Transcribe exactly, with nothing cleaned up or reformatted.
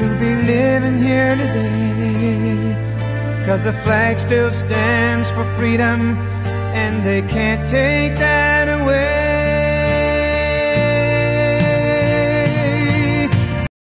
to be living here today. 'Cause the flag still stands for freedom, and they can't take that away.